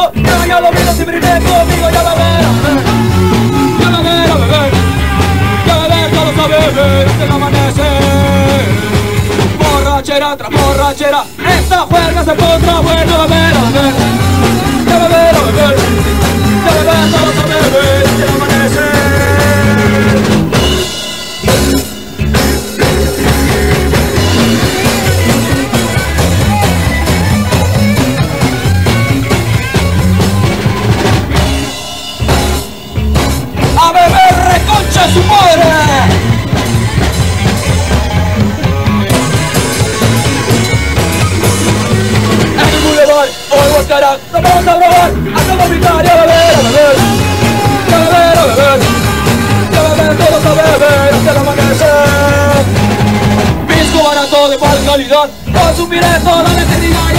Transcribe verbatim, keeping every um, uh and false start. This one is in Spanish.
borracho, que mañana vino sin brindar conmigo. Ya beber, ya beber, a beber, ya beber, todos a beber hasta el amanecer. Borrachera tras borrachera, esta juerga se pondrá buena. A beber, a beber, ya beber, a beber, ya beber, todos a beber hasta el amanecer. ¡A beber, reconcha su madre! En el boulevard, hoy buscarán, nos vamos a probar, hasta vomitar y a beber, a beber, y a beber, a beber, y a beber, todos a beber hasta el amanecer. Pisco barato de mal calidad, consumiré toda la necesidad.